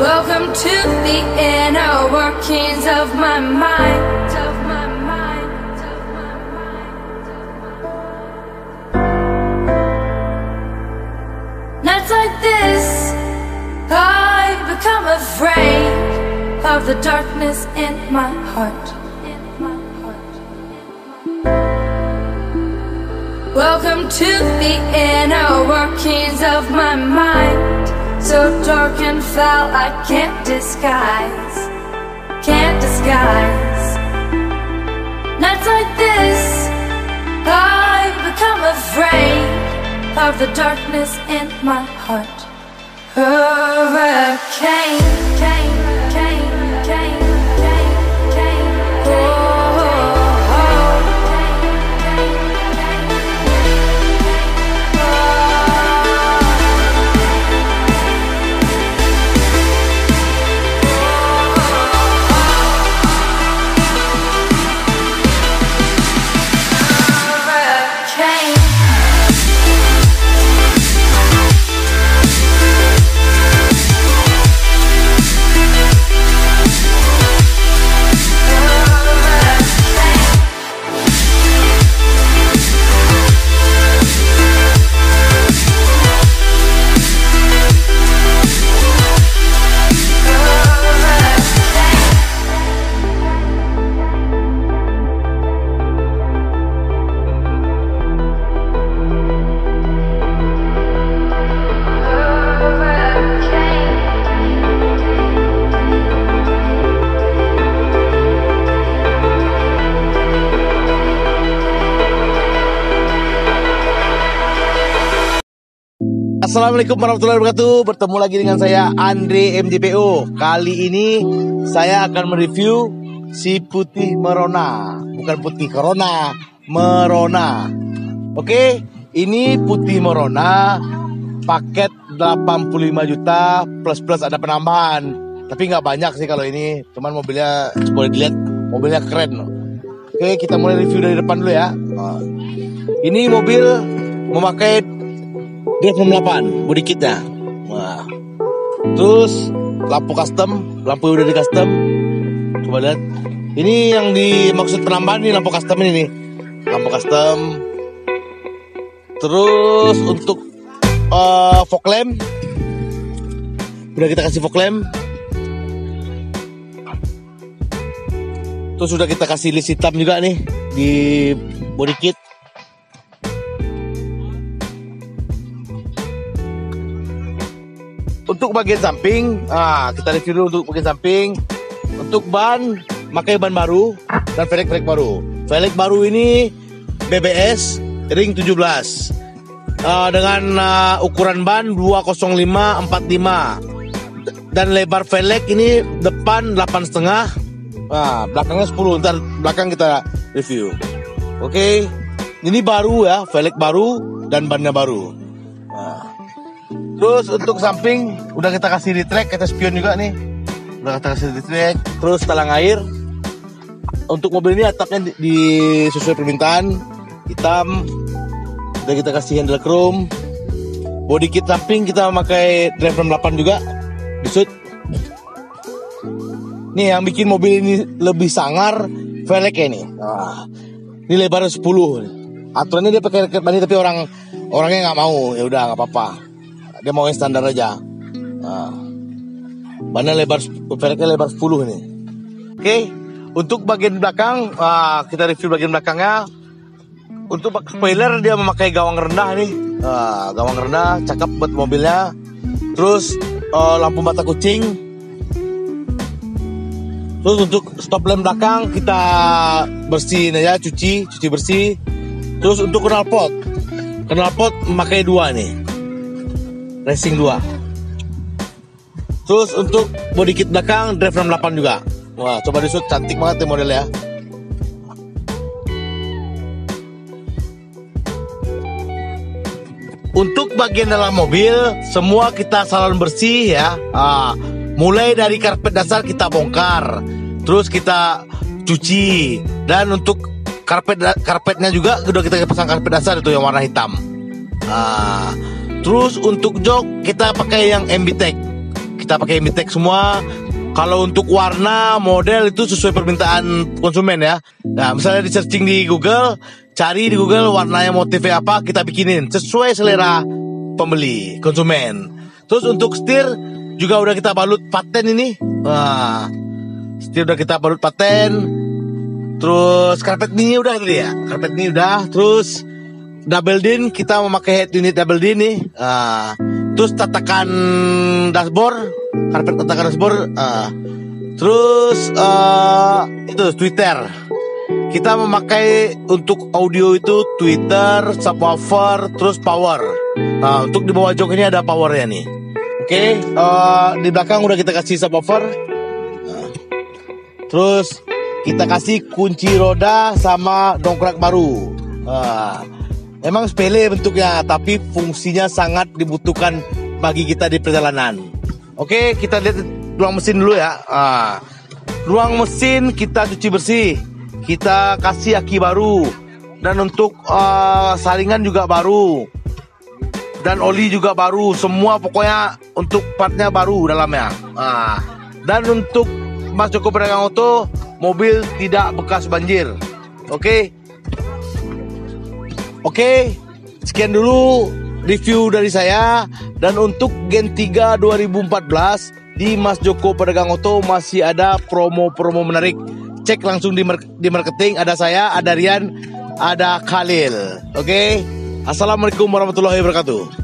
Welcome to the inner workings of my mind. Nights like this, I become afraid of the darkness in my heart. Welcome to the inner workings of my mind. So dark and foul I can't disguise. Nights like this, I become afraid of the darkness in my heart. Hurricane, Assalamualaikum warahmatullahi wabarakatuh. Bertemu lagi dengan saya Andre MJPO. Kali ini saya akan mereview si putih merona. Bukan putih corona, merona. Oke, ini putih merona paket 85 juta plus ada penambahan. Tapi nggak banyak sih kalau ini. Cuman mobilnya boleh dilihat, mobilnya keren. Oke, kita mulai review dari depan dulu ya. Ini mobil memakai Drive 68 body kitnya. Wah. Terus lampu custom, lampu udah di custom. Coba lihat. Ini yang dimaksud penambahan nih, lampu custom ini nih. Lampu custom. Terus untuk fog lamp udah kita kasih fog lamp. Terus sudah kita kasih list hitam juga nih di body kit. Untuk bagian samping, kita review dulu untuk bagian samping. Untuk ban, pakai ban baru dan velg baru. Velg baru ini BBS ring 17 dengan ukuran ban 205/45 dan lebar velg ini depan 8,5, belakangnya 10. Ntar belakang kita review. Oke, ini baru ya, velg baru dan bannya baru. Terus untuk samping udah kita kasih retract, kita spion juga nih. Udah kita kasih retract. Terus talang air. Untuk mobil ini atapnya sesuai permintaan, hitam. Udah kita kasih handle chrome. Body kit samping kita memakai Drive 68 juga. Disut. Nih yang bikin mobil ini lebih sangar velgnya nih. Ini lebarnya 10. Aturannya dia pakai raket bani tapi orangnya nggak mau. Ya udah nggak apa-apa. Dia mau yang standar aja. Bannya velgnya lebar 10 nih. Oke, untuk bagian belakang, kita review bagian belakangnya. Untuk spoiler dia memakai gawang rendah nih. Gawang rendah, cakep buat mobilnya. Terus lampu mata kucing. Terus untuk stop lamp belakang kita bersihin aja, cuci bersih. Terus untuk knalpot memakai 2 nih. Racing 2. Terus untuk body kit belakang Drive 68 juga. Wah, coba disut, cantik banget ya modelnya. Untuk bagian dalam mobil semua kita salon bersih ya. Mulai dari karpet dasar kita bongkar, terus kita cuci. Dan untuk karpetnya juga udah kita pasang karpet dasar itu yang warna hitam. Terus untuk jok kita pakai yang MB Tech. kita pakai Mitek semua. Kalau untuk warna, model itu sesuai permintaan konsumen ya. Nah, misalnya di searching di Google, cari di Google warnanya motifnya apa, kita bikinin sesuai selera pembeli, konsumen. Terus untuk setir juga udah kita balut paten ini. Nah, setir udah kita balut paten. Terus karpet ini udah gitu ya. Karpet ini udah. Terus double din, kita memakai head unit double din nih. Terus tatakan dashboard, karpet tatakan dashboard. Terus itu Twitter. Kita memakai untuk audio itu Twitter, subwoofer, terus power. Untuk di bawah jok ini ada powernya nih. Oke, di belakang udah kita kasih subwoofer. Terus kita kasih kunci roda sama dongkrak baru. Emang sepele bentuknya, tapi fungsinya sangat dibutuhkan bagi kita di perjalanan. Oke, kita lihat ruang mesin dulu ya. Ruang mesin kita cuci bersih, kita kasih aki baru, dan untuk saringan juga baru, dan oli juga baru. Semua pokoknya untuk partnya baru dalamnya. Dan untuk Mas Joko Pedagang Oto, mobil tidak bekas banjir. Oke, sekian dulu review dari saya. Dan untuk Gen 3 2014 di Mas Joko Pedagang Oto masih ada promo-promo menarik. Cek langsung di marketing. Ada saya, ada Rian, ada Khalil. Oke, assalamualaikum warahmatullahi wabarakatuh.